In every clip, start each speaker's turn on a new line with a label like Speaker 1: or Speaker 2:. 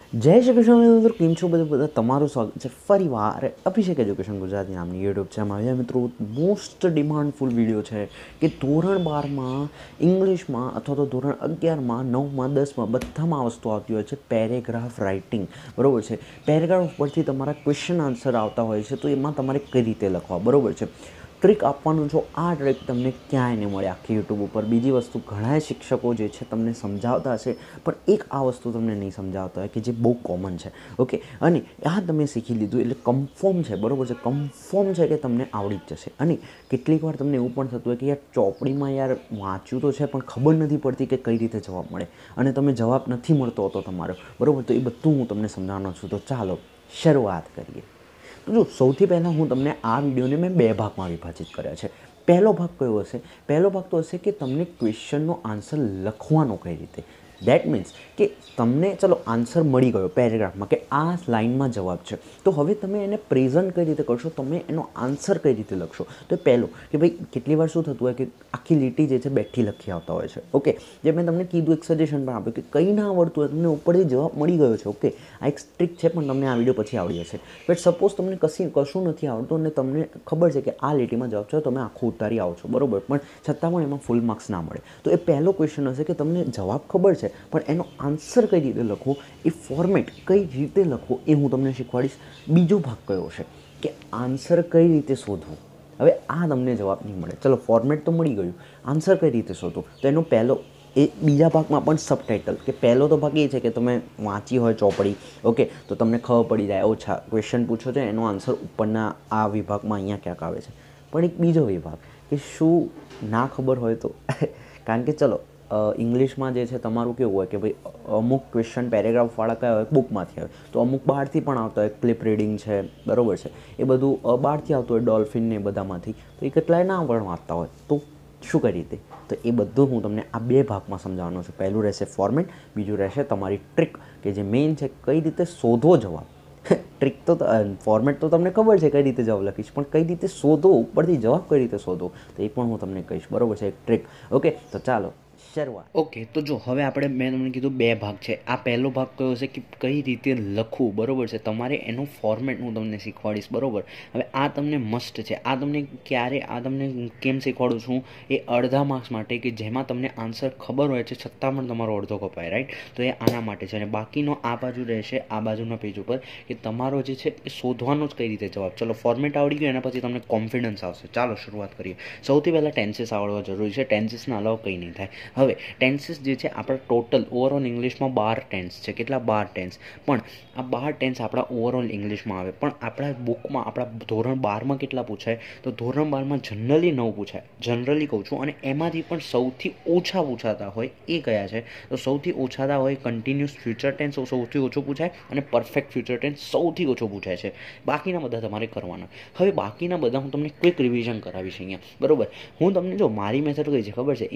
Speaker 1: જય શ્રી કૃષ્ણ મિત્રો, કેમ છો બધા? તમારું સ્વાગત છે ફરીવાર અભિષેક એજ્યુકેશન ગુજરાતી નામની યુટ્યુબ ચેનલમાં. હવે મિત્રો, મોસ્ટ ડિમાન્ડફુલ વિડીયો છે કે ધોરણ 12માં ઇંગ્લિશમાં અથવા તો ધોરણ 11માં 9માં 10માં બધામાં આ વસ્તુ આવતી હોય છે, પેરેગ્રાફ રાઇટિંગ. બરાબર છે. પેરેગ્રાફ પરથી તમારા ક્વેશ્ચન આન્સર આવતા હોય છે, તો એમાં તમારે કઈ રીતે લખવા, બરાબર છે. ટ્રીક આપવાનું છો. આ ટ્રીક તમને ક્યાંય નહીં મળે આખી યુટ્યુબ ઉપર. બીજી વસ્તુ ઘણા શિક્ષકો જે છે તમને સમજાવતા હશે, પણ એક આ વસ્તુ તમને નહીં સમજાવતા હોય કે જે બહુ કોમન છે. ઓકે, અને આ તમે શીખી લીધું એટલે કન્ફર્મ છે, બરાબર છે. કન્ફર્મ છે કે તમને આવડી જ જશે. અને કેટલીક વાર તમને એવું પણ થતું હોય કે યાર ચોપડીમાં યાર વાંચ્યું તો છે પણ ખબર નથી પડતી કે કઈ રીતે જવાબ મળે, અને તમે જવાબ નથી મળતો હતો તમારો, બરાબર. તો એ બધું હું તમને સમજાવવાનો છું. તો ચાલો શરૂઆત કરીએ. તો જો સૌથી પહેલાં હું તમને આ વિડીયોને મેં 2 ભાગમાં વિભાજિત કર્યા છે. પહેલો ભાગ કયો હશે? પહેલો ભાગ તો હશે કે તમને ક્વેશ્ચનનો આન્સર લખવાનો કઈ રીતે. દેટ મીન્સ કે તમને ચલો આન્સર મળી ગયો પેરેગ્રાફમાં કે આ લાઇનમાં જવાબ છે, તો હવે તમે એને પ્રેઝન્ટ કઈ રીતે કરશો, તમે એનો આન્સર કઈ રીતે લખશો. તો પહેલું કે ભાઈ કેટલી વાર શું થતું હોય કે આખી લીટી જે છે બેઠી લખી આવતા હોય છે. ઓકે, જે મેં તમને કીધું, એક સજેશન પણ આપ્યું કે કંઈ ના આવડતું હોય, તમને ઉપરથી જવાબ મળી ગયો છે. ઓકે, આ એક ટ્રીક છે, પણ તમને આ વિડીયો પછી આવડી હશે. બટ સપોઝ તમને કશું નથી આવડતું અને તમને ખબર છે કે આ લીટીમાં જવાબ છે, તમે આખું ઉતારી આવો છો, બરાબર, પણ છતાં પણ એમાં ફૂલ માર્ક્સ ના મળે. તો એ પહેલો ક્વેશ્ચન હશે કે તમને જવાબ ખબર છે પણ એનો આન્સર કઈ રીતે લખવો, એ ફોર્મેટ કઈ રીતે લખવો, એ હું તમને શીખવાડીશ. બીજો ભાગ કયો છે કે આન્સર કઈ રીતે શોધવું. હવે આ તમને જવાબ નહીં મળે, ચલો ફોર્મેટ તો મળી ગયું, આન્સર કઈ રીતે શોધવું, તો એનો પહેલો એ બીજા ભાગમાં પણ સબટાઇટલ કે પહેલો તો ભાગ એ છે કે તમે વાંચી હોય ચોપડી, ઓકે, તો તમને ખબર પડી જાય ઓછા ક્વેશ્ચન પૂછો છે એનો આન્સર ઉપરના આ વિભાગમાં અહીંયા ક્યાંક આવે છે. પણ એક બીજો વિભાગ કે શું ના ખબર હોય તો કારણ કે ચલો ઇંગ્લિશમાં જે છે તમારું કેવું હોય કે ભાઈ અમુક ક્વેશ્ચન પેરેગ્રાફવાળા કયા હોય બુકમાંથી આવે, તો અમુક બહારથી પણ આવતા હોય, ક્લિપ રીડિંગ છે, બરાબર છે, એ બધું બહારથી આવતું હોય, ડોલ્ફિન ને બધામાંથી, તો એ કેટલાય ના પણ વાંચતા હોય, તો શું કરી રીતે, તો એ બધું હું તમને આ 2 ભાગમાં સમજાવવાનો છું. પહેલું રહેશે ફોર્મેટ, બીજું રહેશે તમારી ટ્રીક કે જે મેઇન છે કઈ રીતે શોધવો જવાબ. ટ્રીક તો ફોર્મેટ તો તમને ખબર છે કઈ રીતે જવાબ લખીશ, પણ કઈ રીતે શોધવો, ઉપરથી જવાબ કઈ રીતે શોધવો, તો એ પણ હું તમને કહીશ, બરાબર છે, એક ટ્રીક. ઓકે, તો ચાલો શરૂઆત. ઓકે, તો જો હવે આપણે મેં તમને કીધું 2 ભાગ છે. આ પહેલો ભાગ કયો છે કે કઈ રીતે લખવું, બરાબર છે, તમારે એનું ફોર્મેટ હું તમને શીખવાડીશ, બરાબર. હવે આ તમને મસ્ટ છે. આ તમને કેમ શીખવાડું છું, એ અડધા માર્ક્સ માટે કે જેમાં તમને આન્સર ખબર હોય છે છતાં પણ તમારો અડધો કપાય, રાઈટ. તો એ આના માટે છે. અને બાકીનો આ બાજુ રહેશે, આ બાજુના પેજ ઉપર, કે તમારો જે છે એ શોધવાનો જ કઈ રીતે જવાબ. ચલો ફોર્મેટ આવડી ગયું, એના પછી તમને કોન્ફિડન્સ આવશે. ચાલો શરૂઆત કરીએ. સૌથી પહેલાં ટેન્સીસ આવડવા જરૂરી છે. ટેન્સીસના અલાવા કંઈ નહીં થાય. હવે ટેન્સીસ જે છે આપણા ટોટલ ઓવરઓલ ઇંગ્લિશમાં 12 ટેન્સ છે. કેટલા? 12 ટેન્સ. પણ આ 12 ટેન્સ આપણા ઓવરઓલ ઇંગ્લિશમાં આવે, પણ આપણા બુકમાં આપણા ધોરણ 12માં કેટલા પૂછાય, તો ધોરણ 12માં જનરલી 9 પૂછાય, જનરલી કહું છું. અને એમાંથી પણ સૌથી ઓછા પૂછાતા હોય એ કયા છે, તો સૌથી ઓછાતા હોય કન્ટિન્યુઅસ ફ્યુચર ટેન્સ સૌથી ઓછો પૂછાય, અને પરફેક્ટ ફ્યુચર ટેન્સ સૌથી ઓછો પૂછાય છે. બાકીના બધા તમારે કરવાના. હવે બાકીના બધા હું તમને ક્વિક રિવિઝન કરાવીશ અહીંયા, બરાબર. હું તમને જો મારી મેથડ કઈ છે ખબર છે,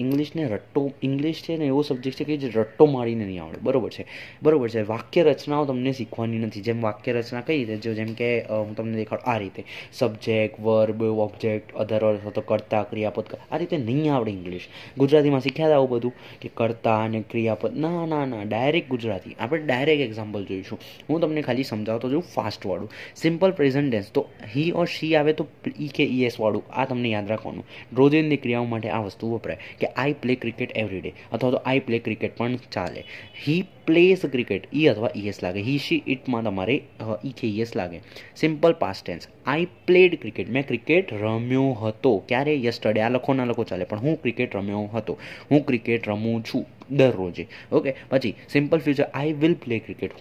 Speaker 1: ઇંગ્લિશ છે ને એવો સબ્જેક્ટ છે કે જે રટ્ટો મારીને નહીં આવડે, બરાબર છે, બરાબર છે. વાક્ય રચનાઓ તમને શીખવાની નથી. જેમ વાક્ય રચના કઈ રીતે, જેમ કે હું તમને દેખાડું આ રીતે, સબ્જેક્ટ, વર્બ, ઓબ્જેક્ટ, અધર અથવા તો કર્તા, ક્રિયાપદ, આ રીતે નહીં આવડે ઇંગ્લિશ. ગુજરાતીમાં શીખ્યા હતા આવું બધું કે કર્તા અને ક્રિયાપદ, ના ના ના, ડાયરેક્ટ ગુજરાતી. આપણે ડાયરેક્ટ એક્ઝામ્પલ જોઈશું. હું તમને ખાલી સમજાવતો જોઉં ફાસ્ટવાળું. સિમ્પલ પ્રેઝન્ટ ટેન્સ, તો હી ઓર શી આવે તો ઈ કે ઈએસ વાળું, આ તમને યાદ રાખવાનું. રોજિંદી ક્રિયાઓ માટે આ વસ્તુ વપરાય કે I play cricket every day, અથવા તો આઈ પ્લે ક્રિકેટ પણ ચાલે. હી પ્લેઝ ક્રિકેટ, ઈ અથવા ઈએસ લાગે. હી શી ઇટમાં તમારે ઈ કે ઈએસ લાગે. Simple past tense, I played cricket, મેં ક્રિકેટ રમ્યો હતો. ક્યારે? યસ્ટરડે. આ લખો ના લખો ચાલે, પણ હું ક્રિકેટ રમ્યો હતો. હું ક્રિકેટ રમું છું દરરોજે. ઓકે, પછી simple future, I will play cricket,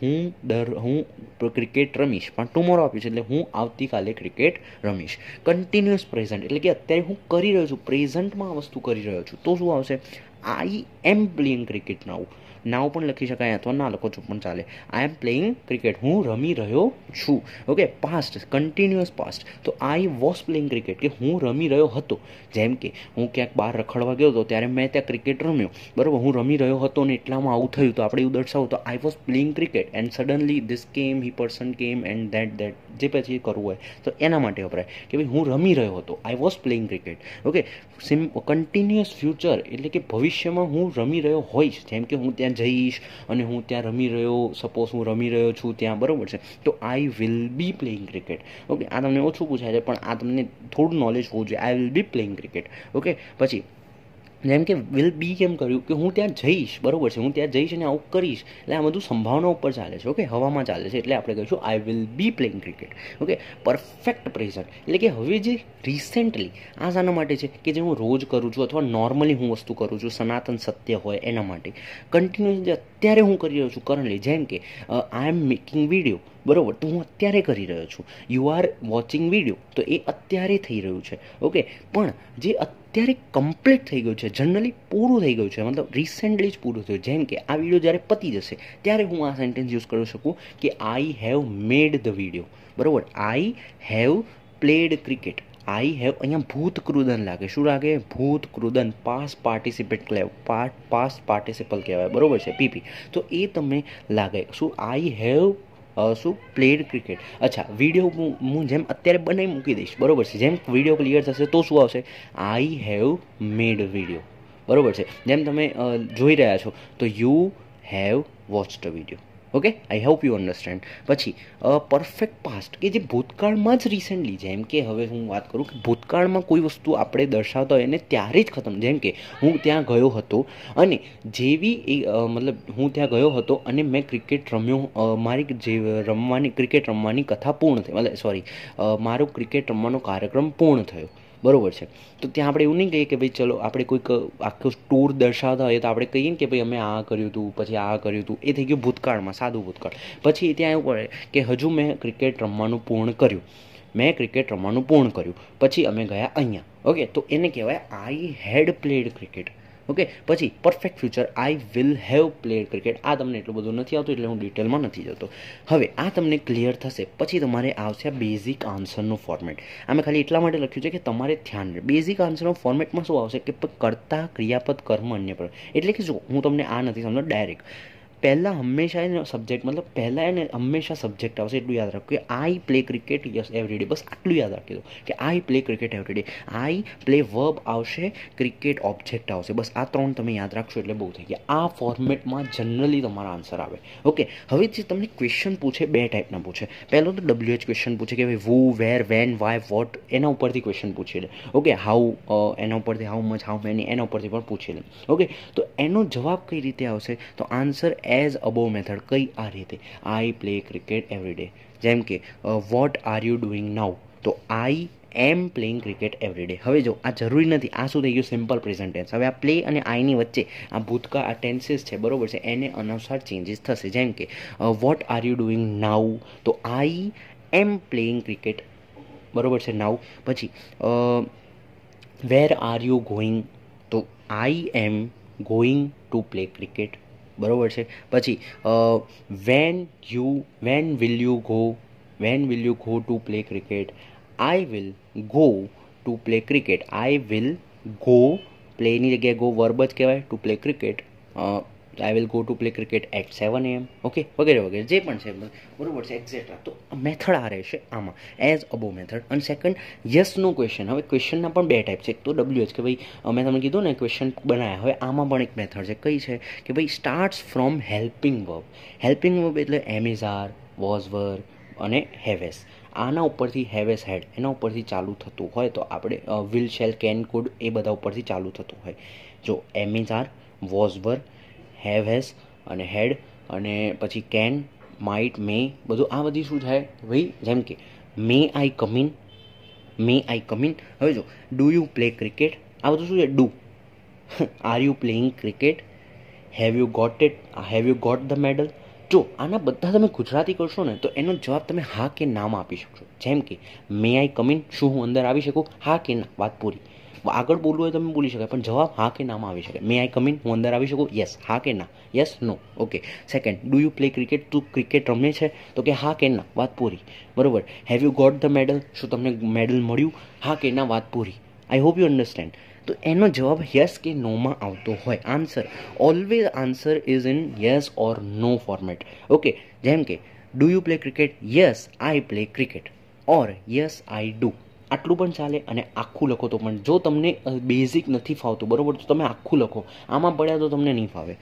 Speaker 1: હું ક્રિકેટ રમીશ, પણ ટુમોરો આપ્યું છે એટલે હું આવતીકાલે ક્રિકેટ રમીશ. કન્ટિન્યુઅસ પ્રેઝન્ટ એટલે કે અત્યારે હું કરી રહ્યો છું, પ્રેઝન્ટમાં વસ્તુ કરી રહ્યો છું, તો શું આવશે? આઈ એમ પ્લેઇંગ ક્રિકેટ નાઉ. નાવ પણ લખી શકાય અથવા ના લખો છો પણ ચાલે. આઈ એમ પ્લેઇંગ ક્રિકેટ, હું રમી રહ્યો છું. ઓકે, પાસ્ટ, કન્ટિન્યુઅસ પાસ્ટ, તો આઈ વોઝ પ્લેઇંગ ક્રિકેટ, કે હું રમી રહ્યો હતો. જેમ કે હું ક્યાંક બહાર રખડવા ગયો હતો ત્યારે મેં ત્યાં ક્રિકેટ રમ્યો, બરાબર, હું રમી રહ્યો હતો ને એટલામાં આવું થયું, તો આપણે એવું દર્શાવું તો I was playing cricket and suddenly this came, he person came and that જે પછી કરવું હોય તો એના માટે વપરાય કે ભાઈ હું રમી રહ્યો હતો, I was playing cricket. Okay, continuous future એટલે કે ભવિષ્યમાં હું રમી રહ્યો હોઈશ, જેમ કે હું ત્યાં ત્યાં જઈશ અને હું ત્યાં રમી રહ્યો, સપોઝ હું રમી રહ્યો છું ત્યાં, બરાબર છે, તો I will be playing cricket. Okay, આ તમને ઓછું પૂછાય છે પણ આ તમને થોડું નોલેજ હોવું જોઈએ. I will be playing cricket. Okay, પછી જેમ કે વિલ બી કેમ કર્યું કે હું ત્યાં જઈશ, બરાબર છે, હું ત્યાં જઈશ અને આવું કરીશ, એટલે આ બધું સંભાવના ઉપર ચાલે છે. ઓકે, હવામાં ચાલે છે, એટલે આપણે કહીશું I will be playing cricket. Okay, perfect present એટલે કે હવે જે રિસેન્ટલી, આ શાના માટે છે કે જે હું રોજ કરું છું અથવા નોર્મલી હું વસ્તુ કરું છું, સનાતન સત્ય હોય એના માટે. કન્ટિન્યુઅસ જે અત્યારે હું કરી રહ્યો છું કરન્ટલી, જેમ કે આઈ એમ મેકિંગ વિડીયો, બરાબર, તો હું અત્યારે કરી રહ્યો છું. યુ આર વોચિંગ વિડીયો, તો એ અત્યારે થઈ રહ્યું છે. ઓકે, પણ જે અત્યારે કમ્પ્લીટ થઈ ગયું છે, જનરલી પૂરું થઈ ગયું છે, મતલબ રિસેન્ટલી જ પૂરું થયું. જેમ કે આ વિડીયો જ્યારે પતી જશે ત્યારે હું આ સેન્ટેન્સ યુઝ કરી શકું કે I have made the video, બરાબર. I have played cricket. I have, અહીંયા ભૂતકૃદન લાગે. શું લાગે? ભૂતકૃદન. પાસ્ટ પાર્ટિસિપલ કહેવાય, બરાબર છે, પીપી. તો એ તમે લાગે શું? આઈ હેવ શું પ્લેડ ક્રિકેટ. અચ્છા, વિડીયો હું જેમ અત્યારે બનાવી મૂકી દઈશ, બરાબર છે, જેમ વિડીયો ક્લિયર થશે તો શું આવશે? આઈ હેવ મેડ વિડીયો, બરાબર છે. જેમ તમે જોઈ રહ્યા છો તો you have watched a video. Okay, I hope you understand. પછી પરફેક્ટ પાસ્ટ કે જે ભૂતકાળમાં જ રિસેન્ટલી, જેમ કે હવે હું વાત કરું કે ભૂતકાળમાં કોઈ વસ્તુ આપણે દર્શાવતા હોય એને ત્યારે જ ખતમ. જેમ કે હું ત્યાં ગયો હતો અને જેવી મતલબ હું ત્યાં ગયો હતો અને મેં ક્રિકેટ રમ્યો, મારી જે ક્રિકેટ રમવાની કથા પૂર્ણ થઈ, મતલબ સોરી, મારો ક્રિકેટ રમવાનો કાર્યક્રમ પૂર્ણ થયો, બરાબર છે. તો ત્યાં આપણે એવું નહીં કહીએ કે ભાઈ ચલો આપણે કોઈક આખો ટૂર દર્શાવતા હોઈએ તો આપણે કહીએ ને કે ભાઈ અમે આ કર્યું હતું, પછી આ કર્યું હતું. એ થઈ ગયું ભૂતકાળમાં, સાદું ભૂતકાળ. પછી ત્યાં એવું પડે કે હજુ મેં ક્રિકેટ રમવાનું પૂર્ણ કર્યું, પછી અમે ગયા અહીંયા. ઓકે, તો એને કહેવાય I had played cricket. Okay, પછી perfect future, I will have played cricket. આ તમને એટલું બધું નથી આવતું એટલે હું ડિટેલમાં નથી જતો. હવે આ તમને ક્લિયર થશે પછી તમારે આવશે આ બેઝિક આન્સરનું ફોર્મેટ. આમે ખાલી એટલા માટે લખ્યું છે કે તમારે ધ્યાન રહે. બેઝિક આન્સરનું ફોર્મેટમાં શું આવશે કે કર્તા, ક્રિયાપદ, કર્મ, અન્ય પ્રકાર. એટલે કે જો હું તમને આ નથી સમજો ડાયરેક્ટ, પહેલાં હંમેશા એને સબ્જેક્ટ, મતલબ પહેલાં એને હંમેશા સબ્જેક્ટ આવશે. એટલું યાદ રાખો કે I play cricket yes every day, બસ આટલું યાદ રાખી દો કે I play cricket every day. I play verb આવશે, ક્રિકેટ ઓબ્જેક્ટ આવશે, બસ આ ત્રણ તમે યાદ રાખશો એટલે બહુ થઈ ગયા. આ ફોર્મેટમાં જનરલી તમારા આન્સર આવે. ઓકે, હવે જે તમને ક્વેશ્ચન પૂછે બે ટાઈપના પૂછે. પહેલો તો WH ક્વેશ્ચન પૂછે કે ભાઈ who, where, when, why, what, એના ઉપરથી ક્વેશ્ચન પૂછી લે. ઓકે, હાઉ, એના ઉપરથી હાઉ મચ, હાઉ મેની, એના ઉપરથી પણ પૂછી લે. ઓકે, તો એનો જવાબ કઈ રીતે આવશે? તો આન્સર એઝ અબોવ મેથડ. કઈ? આ રીતે, I play cricket every day. જેમ કે what are you doing now, તો I am playing cricket every day. હવે જો આ જરૂરી નથી, આ શું થઈ ગયું? Simple present tense. હવે આ પ્લે અને આઈની વચ્ચે આ ભૂતકાળ, આ ટેન્સીસ છે, બરોબર છે, એને અનુસાર ચેન્જીસ થશે. જેમ કે what are you doing now, તો આઈ એમ પ્લેઇંગ ક્રિકેટ, બરોબર છે, નાઉ. પછી વેર આર યુ ગોઈંગ, તો I am going to play cricket, બરોબર છે. પછી when will you go to play cricket, I will go to play cricket. I will go, પ્લેની જગ્યાએ ગો વર્બ જ કહેવાય, to play cricket, I will go to play cricket at 7 AM. Okay, વગેરે વગેરે જે પણ છે, બરોબર છે, એક્સેટ્રા. તો મેથડ આ રહેશે આમાં, એઝ અબો મેથડ. અને સેકન્ડ, યસનો ક્વેશ્ચન. હવે ક્વેશ્ચનના પણ બે ટાઈપ છે. એક તો WH કે ભાઈ મેં તમને કીધું ને ક્વેશ્ચન બનાવ્યા. હવે આમાં પણ એક મેથડ છે. કઈ છે? કે ભાઈ starts from helping verb. Helping verb એટલે am is are, was were અને હેવેસ. આના ઉપરથી હેવેસ હેડ, એના ઉપરથી ચાલુ થતું હોય તો આપણે વિલ, શેલ, કેન, કુડ, એ બધા ઉપરથી ચાલુ થતું હોય. જો am is are, was were, have has અને હેડ, અને પછી કેન, માઇટ, મે, બધું આ બધી શું થાય ભાઈ? જેમ કે મે આઈ કમ ઇન. હવે જો ડુ યુ પ્લે ક્રિકેટ, આ બધું શું છે? Do. Are you playing cricket, have you got the medal. જો આના બધા તમે ગુજરાતી કરશો ને તો એનો જવાબ તમે હા કે નામાં આપી શકશો. જેમ કે મે આઈ કમ ઇન, શું હું અંદર આવી શકું? હા કે ના, વાત પૂરી. આગળ બોલવું હોય તમે બોલી શકાય, પણ જવાબ હા કે નામાં આવી શકે. મે આઈ કમ ઇન, હું અંદર આવી શકું? યસ. હા કે ના? Yes, no. Okay. Second, do you play cricket, તું ક્રિકેટ રમે છે? તો કે હા કે ના, વાત પૂરી, બરોબર. Have you got the medal, શું તમને મેડલ મળ્યું? હા કે ના, વાત પૂરી. I hope you understand. તો એનો જવાબ યસ કે નોમાં આવતો હોય. Answer always answer is in yes or no format. Okay, જેમ કે do you play cricket? Yes I play cricket, or yes I do. આટલું પણ ચાલે. અને આખું લખો તો પણ, જો તમને બેઝિક નથી ફાવતું, બરોબર, તો તમે આખું લખો. આમાં પડ્યા તો તમને નહીં ફાવે.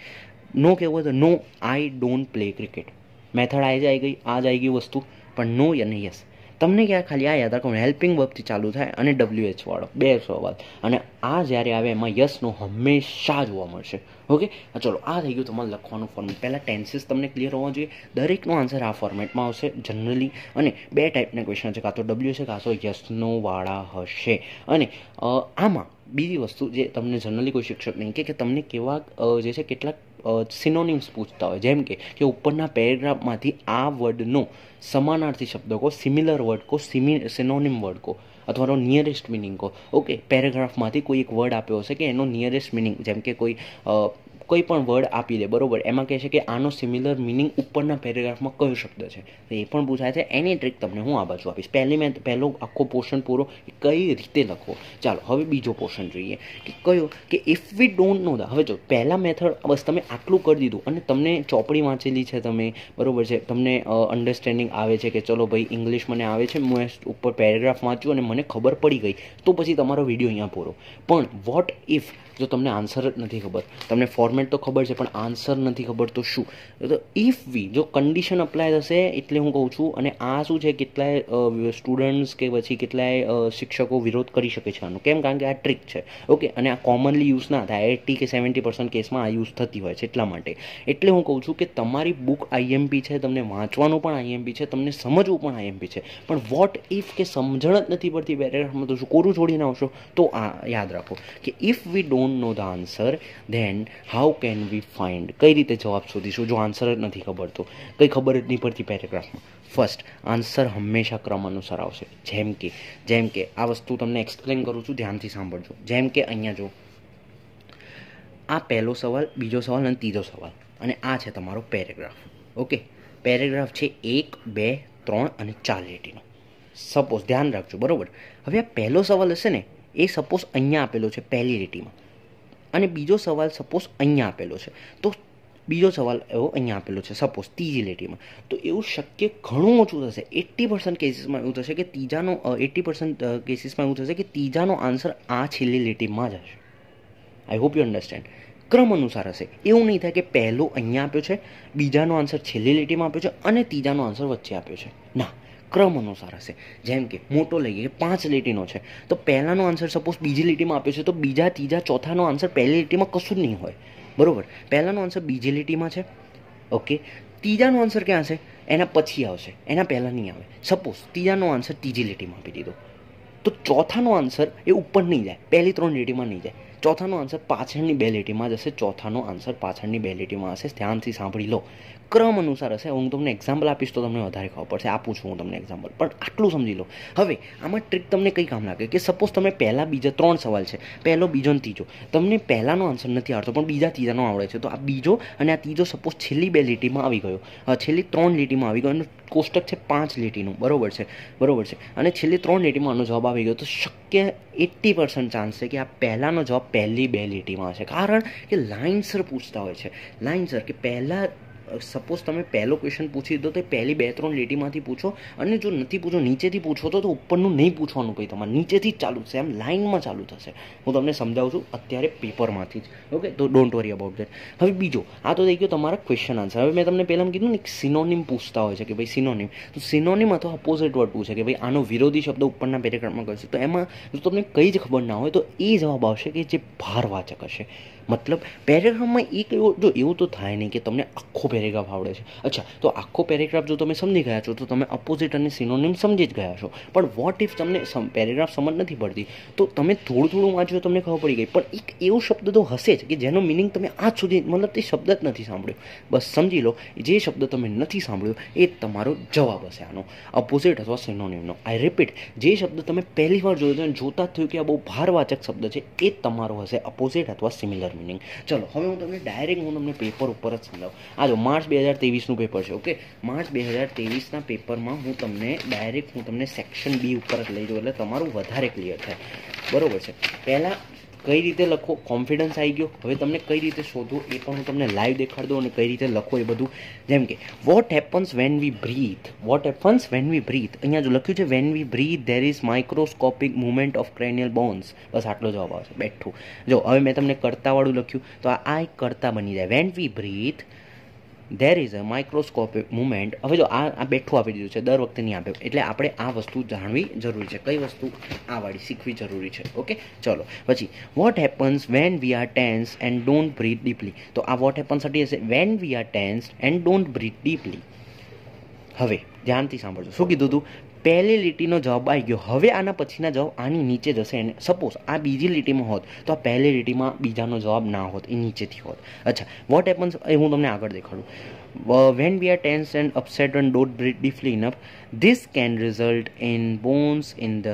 Speaker 1: નો કહેવું હોય તો no I don't play cricket. Method આ જ આવી ગઈ વસ્તુ, પણ નો અને યસ. તમને ક્યાં ખાલી આ યાદ રાખો, હેલ્પિંગ વર્બથી ચાલુ થાય અને WH વાળો 2 સવાલ, અને આ જ્યારે આવે એમાં યસનો હંમેશા જોવા મળશે. ઓકે, ચલો આ થઈ ગયું તમારે લખવાનું ફોર્મેટ. પહેલાં ટેન્સીસ તમને ક્લિયર હોવા જોઈએ. દરેકનો આન્સર આ ફોર્મેટમાં આવશે જનરલી, અને 2 ટાઈપના ક્વેશ્ચન છે, કાં તો W છે કાં તો યસનો વાળા હશે. અને આમાં બીજી વસ્તુ જે તમને જનરલી કોઈ શિક્ષક નહીં કે તમને કેવા જે છે કેટલાક સિનોનિમ્સ પૂછતા હોય, જેમ કે ઉપરના પેરેગ્રાફમાંથી આ વર્ડનો સમાનાર્થી શબ્દ કહો, સિમિલર વર્ડ કહો, સિનોનિમ વર્ડ કહો, અથવા તો નિયરેસ્ટ મિનિંગ કહો. ઓકે, પેરેગ્રાફમાંથી કોઈ એક વર્ડ આપ્યો હશે કે એનો નિયરેસ્ટ મિનિંગ, જેમ કે કોઈ પણ વર્ડ આપી દે, બરોબર, એમાં કહે છે કે આનો સિમિલર મિનિંગ ઉપરના પેરેગ્રાફમાં કયો શબ્દ છે, તો એ પણ પૂછાય છે. એની ટ્રીક તમને હું આ બાજુ આપીશ. પહેલો આખો પોર્શન પૂરો કઈ રીતે લખવો. ચાલો હવે બીજો પોર્શન જોઈએ કે કયો, કે ઇફ વી ડોન્ટ નો હવે જો પહેલા મેથડ બસ તમે આટલું કરી દીધું અને તમને ચોપડી વાંચેલી છે તમે, બરોબર છે, તમને અન્ડરસ્ટેન્ડિંગ આવે છે કે ચલો ભાઈ ઇંગ્લિશ મને આવે છે, હું ઉપર પેરેગ્રાફ વાંચ્યું અને મને ખબર પડી ગઈ, તો પછી તમારો વિડીયો અહીંયા પૂરો. પણ વોટ ઇફ જો તમને આન્સર જ નથી ખબર, તમને ફોર્મેટ તો ખબર છે પણ આન્સર નથી ખબર, તો શું? તો ઇફ વી જો કન્ડિશન અપ્લાય થશે, એટલે હું કહું છું. અને આ શું છે, કેટલાય સ્ટુડન્ટ્સ કે પછી કેટલાય શિક્ષકો વિરોધ કરી શકે છે આનો. કેમ? કારણ કે આ ટ્રીક છે. ઓકે, અને આ કોમનલી યુઝ ના થાય, 80 કે 70% કેસમાં આ યુઝ થતી હોય છે, એટલા માટે. એટલે હું કહું છું કે તમારી બુક IMP છે, તમને વાંચવાનું પણ IMP છે, તમને સમજવું પણ IMP છે, પણ વોટ ઇફ કે સમજણ જ નથી પડતી પેરેગ્રાફમાં, તો શું કોરું છોડીને આવશો? તો આ યાદ રાખો કે if we don't know the answer then how can we find, કઈ રીતે જવાબ શોધીશું જો આન્સર જ નથી ખબર તો? કંઈ ખબર જ નહીં પડતી પેરેગ્રાફમાં. ફર્સ્ટ આન્સર હંમેશા ક્રમ અનુસાર આવશે. જેમ કે આ વસ્તુ તમને એક્સપ્લેન કરું છું, ધ્યાનથી સાંભળજો. જેમ કે અહીંયા જો આ પહેલો સવાલ, બીજો સવાલ અને ત્રીજો સવાલ, અને આ છે તમારો પેરેગ્રાફ. ઓકે, પેરેગ્રાફ છે 1, 2, 3 અને 4 લીટીનો. સપોઝ ધ્યાન રાખજો, બરોબર. હવે આ પહેલો સવાલ હશે ને, એ સપોઝ અહીંયા આપેલો છે પહેલી લીટીમાં, અને બીજો સવાલ સપોઝ અહીંયા આપેલો છે, તો બીજો સવાલ એવો અહીંયા આપેલો છે સપોઝ ત્રીજી લીટીમાં, તો એવું શક્ય ઘણું ઓછું થશે. 80% કેસીસમાં એવું થશે કે ત્રીજાનો 80% કેસીસમાં એવું થશે કે ત્રીજાનો આન્સર આ છેલ્લી લીટીમાં જ હશે. I hope you understand. ક્રમ અનુસાર હશે. એવું નહીં થાય કે પહેલો અહીંયા આપ્યો છે, બીજાનો આન્સર છેલ્લી લીટીમાં આપ્યો છે અને ત્રીજાનો આન્સર વચ્ચે આપ્યો છે. ના, ક્રમ અનુસાર હશે. જેમ કે મોટો લઈએ કે 5 લીટીનો છે, તો પહેલાનો આન્સર સપોઝ બીજી લીટીમાં આપ્યો છે, તો બીજા, ત્રીજા, ચોથાનો આન્સર પહેલી લીટીમાં કશું જ નહીં હોય, બરોબર. પહેલાનો આન્સર બીજી લીટીમાં છે, ઓકે. ત્રીજાનો આન્સર ક્યાં છે? એના પછી આવશે, એના પહેલાં નહીં આવે. સપોઝ ત્રીજાનો આન્સર ત્રીજી લીટીમાં આપી દીધો, તો ચોથાનો આન્સર એ ઉપર નહીં જાય, પહેલી 3 લીટીમાં નહીં જાય, ચોથાનો આન્સર પાછળની 2 લીટીમાં જશે, ચોથાનો આન્સર પાછળની 2 લીટીમાં હશે. ધ્યાનથી સાંભળી લો, ક્રમ અનુસાર હશે. હું તમને એક્ઝામ્પલ આપીશ તો તમને વધારે ખબર પડશે, આપું છું હું તમને એક્ઝામ્પલ, પણ આટલું સમજી લો. હવે આમાં ટ્રીક તમને કઈ કામ લાગે કે સપોઝ તમે પહેલા બીજા 3 સવાલ છે, પહેલો, બીજો અને ત્રીજો, તમને પહેલાનો આન્સર નથી આવડતો પણ બીજા, ત્રીજાનો આવડે છે, તો આ બીજો અને આ ત્રીજો સપોઝ છેલ્લી 2 લીટીમાં આવી ગયો, છેલ્લી 3 લીટીમાં આવી ગયો, અને કોષ્ટક છે 5 લીટીનું, બરોબર છે, અને છેલ્લી 3 લીટીમાં આનો જવાબ આવી ગયો, તો શક્ય 80% ચાન્સ છે કે આ પહેલાનો જવાબ પહેલી 2 લીટીમાં હશે. કારણ કે લાઇનસર પૂછતા હોય છે, લાઇનસર, કે પહેલાં સપોઝ તમે પહેલો ક્વેશ્ચન પૂછી દો તો પહેલી 2-3 લીટીમાંથી પૂછો, અને જો નથી પૂછો, નીચેથી પૂછો તો ઉપરનું નહીં પૂછવાનું, કંઈ તમારે નીચેથી જ ચાલુ થશે, એમ લાઇનમાં ચાલુ થશે. હું તમને સમજાવું છું અત્યારે પેપરમાંથી જ. ઓકે, તો ડોન્ટ વરી અબાઉટ ધેટ. હવે બીજો, આ તો થઈ ગયો તમારા ક્વેશ્ચન આન્સર. હવે મેં તમને પહેલાં કીધું ને, સિનોનિમ પૂછતા હોય છે કે ભાઈ સિનોનિમ, તો સિનોનિમ અથવા અપોઝિટ વર્ડ પૂછે કે ભાઈ આનો વિરોધી શબ્દ ઉપરના પેરેગ્રાફમાં કરશે, તો એમાં જો તમને કંઈ જ ખબર ના હોય તો એ જવાબ આવશે કે જે ભારવાચક હશે. મતલબ પેરેગ્રાફમાં એક જો એવું તો થાય નહીં કે તમને આખો પેરેગ્રાફ આવડે છે. અચ્છા, તો આખો પેરેગ્રાફ જો તમે સમજી ગયા છો તો તમે અપોઝિટ અને સિનોનિમ સમજી જ ગયા છો. પણ વોટ ઇફ તમને પેરેગ્રાફ સમજ નથી પડતી, તો તમે થોડું વાંચ્યું તમને ખબર પડી ગઈ, પણ એક એવો શબ્દ તો હશે જ કે જેનો મિનિંગ તમે આજ સુધી મતલબ તે શબ્દ જ નથી સાંભળ્યો. બસ સમજી લો, જે શબ્દ તમે નથી સાંભળ્યો એ તમારો જવાબ હશે આનો, અપોઝિટ અથવા સિનોનિમનો. આઈ રિપીટ, જે શબ્દ તમે પહેલી વાર જોયો અને જોતા જ થયું કે આ બહુ ભારવાચક શબ્દ છે, એ જ તમારો હશે અપોઝિટ અથવા સિમિલર મિનિંગ. ચલો હવે હું તમને પેપર ઉપર જ સમજાવું. આ જો માર્ચ 2023નું પેપર છે. ઓકે, માર્ચ 2023ના પેપરમાં હું તમને સેક્શન B ઉપર જ લઈ જાઉં, એટલે તમારું વધારે ક્લિયર થાય, બરોબર છે. પહેલાં કઈ રીતે લખો, કોન્ફિડન્સ આવી ગયો. હવે તમને કઈ રીતે શોધો એ પણ હું તમને લાઈવ દેખાડી દઉં અને કઈ રીતે લખો એ બધું. જેમ કે what happens when we breathe, what happens when we breathe. અહીંયા જો લખ્યું છે when we breathe there is microscopic movement of cranial bones. બસ આટલો જવાબ આવશે, બેઠું. જો હવે મેં તમને કર્તાવાળું લખ્યું તો આ એક કર્તા બની જાય. When we breathe there is a microscopic movement. હવે જો આ બેઠું આપી દીધું છે, દર વખતે નહીં આપે, એટલે આપણે આ વસ્તુ જાણવી જરૂરી છે. કઈ વસ્તુ? આ વાળી શીખવી જરૂરી છે. ઓકે, ચલો પછી what happens when we are tense and don't breathe deeply. તો આ વોટ હેપન્સ હતી હશે when we are tense and don't breathe deeply. હવે ધ્યાનથી સાંભળજો, શું કીધું હતું? પહેલી લીટીનો જવાબ આવી ગયો. હવે આના પછીના જવાબ આની નીચે જશે. અને સપોઝ આ બીજી લીટીમાં હોત તો આ પહેલી લીટીમાં બીજાનો જવાબ ના હોત, એ નીચેથી હોત. અચ્છા, વોટ હેપન્સ એ હું તમને આગળ દેખાડું. When we are tense and upset and don't breathe deeply enough this can result in bones in the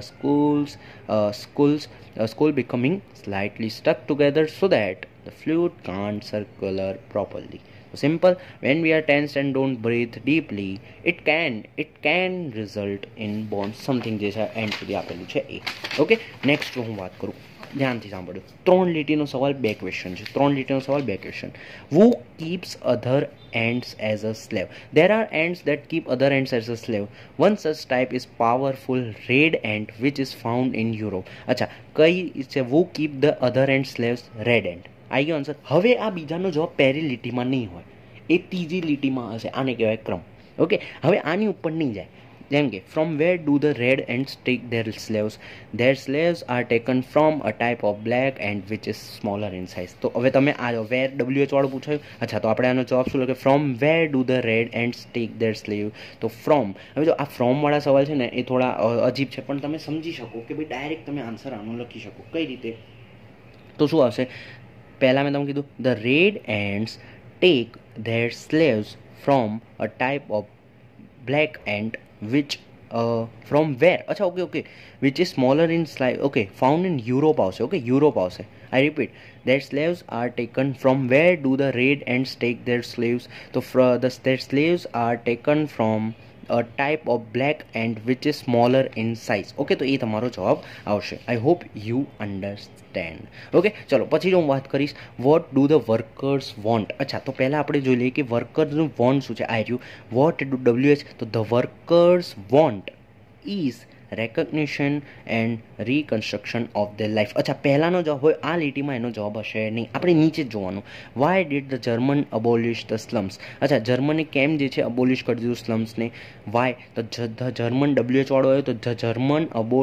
Speaker 1: skull becoming slightly stuck together so that the fluid can't circulate properly. Simple. When we are tense and don't breathe deeply, it can result in bones. Something જે છે and સુધી આપેલું છે એ. Okay, next હું વાત કરું, ધ્યાનથી સાંભળો. 3 લીટીનો સવાલ, 2 ક્વેશ્ચન છે. 3 લીટીનો સવાલ, 2 question. Who keeps other ants as a slave? There are ants that keep other ants as a slave. One such type is powerful red ant which is found in Europe. અચ્છા, કઈ છે? Who keep the other ant slaves? Red ant. આવી ગયો answer. હવે આ બીજાનો જવાબ પહેલી લીટીમાં નહીં હોય, એ ત્રીજી લીટીમાં હશે. આને કહેવાય ક્રમ. ઓકે, હવે આની ઉપર નહીં જાય. જેમ કે from where do the red ants take their slaves? Their slaves are taken from a type of black ant which is smaller in size. તો હવે તમે આ વેર WH વાળું પૂછાયું. અચ્છા, તો આપણે આનો જવાબ શું લખે? From where do the red ants take their slave. તો ફ્રોમ. હવે જો આ ફ્રોમ વાળા સવાલ છે ને એ થોડા અજીબ છે, પણ તમે સમજી શકો કે ભાઈ ડાયરેક્ટ તમે આન્સર આનો લખી શકો. કઈ રીતે? તો શું આવશે? પહેલાં મેં તમને કીધું the red ants take their slaves from a type of black ant which from where? અચ્છા, okay, which is smaller in size. Okay, found in Europe આવશે. ઓકે, યુરોપ આવશે. I repeat, their slaves are taken from where do the red ants take their slaves? So their slaves are taken from a type of black ant which is smaller in size. Okay, તો એ તમારો જવાબ આવશે. I hope you understand. Okay, ચલો પછી હું વાત કરીશ what do the workers want. અચ્છા, તો પહેલાં આપણે જોઈ લઈએ કે વર્કર્સનું વોન્ટ શું છે. આ રહ્યું વોટ ડુ WH. તો the workers want is recognition and reconstruction of the life. અચ્છા, પહેલાંનો જવાબ હોય આ લીટીમાં, એનો જવાબ હશે નહીં. આપણે નીચે જ જોવાનું. Why did the German abolish the slums? અચ્છા, જર્મને કેમ જે છે અબોલિશ કરી દીધું સ્લમ્સને? વાય? તો ધ જર્મન WH વાળો આવ્યો તો ધ જર્મન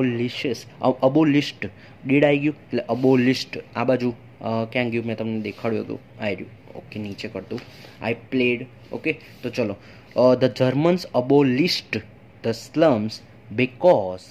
Speaker 1: અબોલિસ્ટ. ડીડ આવી ગયું એટલે અબોલિસ્ટ. આ બાજુ ક્યાં ગયું? મેં તમને દેખાડ્યું હતું, આવી રહ્યું. ઓકે, નીચે કરતું આઈ પ્લેડ. ઓકે, તો ચલો the Germans abolished the slums because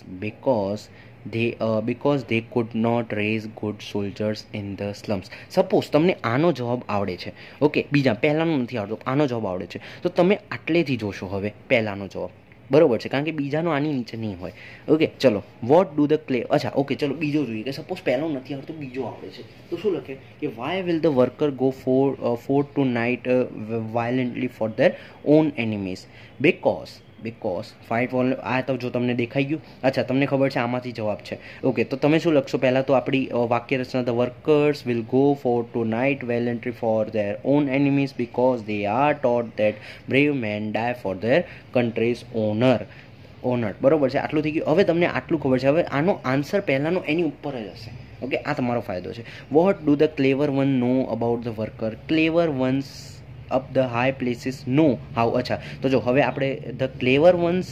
Speaker 1: they could not raise good soldiers in the slums. Suppose તમને આનો જવાબ આવડે છે. ઓકે, બીજા પહેલાંનો નથી આવડતો, આનો જવાબ આવડે છે, તો તમે આટલેથી જોશો હવે પહેલાંનો જવાબ. બરોબર છે, કારણ કે બીજાનો આની નીચે નહીં હોય. ઓકે, ચલો વોટ ડુ ધ ક્લે. અચ્છા, ઓકે, ચલો બીજો જોઈએ કે સપોઝ પહેલો નથી આવડતો, બીજો આવડે છે, તો શું લખે કે why will the worker go for to night violently for their own enemies? Because fight wall. આ તો જો તમને દેખાઈ ગયું. અચ્છા, તમને ખબર છે આમાંથી જવાબ છે. ઓકે, તો તમે શું લખશો? પહેલાં તો આપણી વાક્ય રચના the workers will go for to night valiantly for their own enemies because they are taught that brave men die for their country's honour. બરોબર છે, આટલું થઈ ગયું. હવે તમને આટલું ખબર છે. હવે આનો આન્સર પહેલાંનો એની ઉપર જ હશે. ઓકે, આ તમારો ફાયદો છે. What do the clever one know about the worker? Clever ones up the high places know how. અચ્છા, તો જો હવે આપણે the clever ones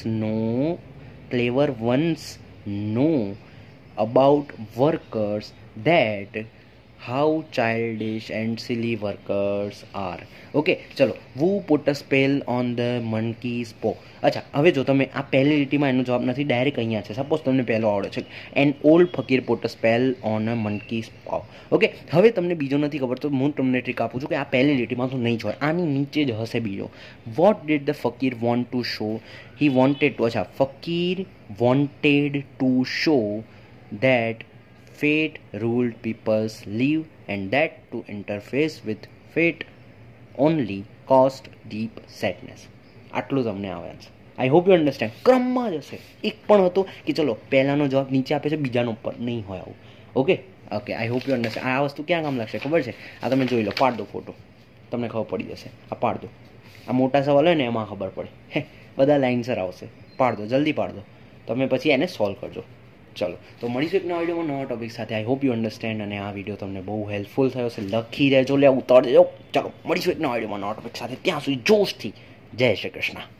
Speaker 1: know about workers that how childish and silly workers are. Okay, ચલો who put a spell on the monkey's paw. અચ્છા, હવે જો તમે આ પહેલી લીટીમાં એનો જવાબ નથી, ડાયરેક્ટ અહીંયા છે. સપોઝ તમને પહેલો આવડે છે an old fakir put a spell on a monkey's paw. Okay, હવે તમને બીજો નથી ખબર તો હું તમને ટ્રીક આપું છું કે આ પહેલી લીટીમાં તો નહીં જ હોય, આની નીચે જ હશે બીજો. What did the fakir want to show? He wanted to. અચ્છા, fakir wanted to show that fate ruled people's live and that to interface with fate only caused deep sadness. આટલું તમને આવે છે. I hope you understand. ક્રમમાં જ હશે. એક પણ હતો કે ચલો પહેલાંનો જવાબ નીચે આપે છે, બીજાનો ઉપર નહીં હોય આવું. Okay, okay, I hope you understand. આ વસ્તુ ક્યાં કામ લાગશે ખબર છે? આ તમે જોઈ લો, પાડ દો ફોટો, તમને ખબર પડી જશે. આ પાડ દો, આ મોટા સવાલ હોય ને એમાં ખબર પડે. બધા લાઇનસર આવશે. પાડ દો, જલ્દી પાડ દો, તમે પછી એને સોલ્વ કરજો. ચલો, તો મળીશું એક નવા વિડીયોમાં નવા ટોપિક સાથે. I hope you understand. અને આ વિડીયો તમને બહુ હેલ્પફુલ થયો છે. લખી રહેજો, લે ઉતાર દેજો. ચલો, મળીશું એક નવા વિડીયોમાં નવા ટોપિક સાથે. ત્યાં સુધી જોશથી જય શ્રી કૃષ્ણ.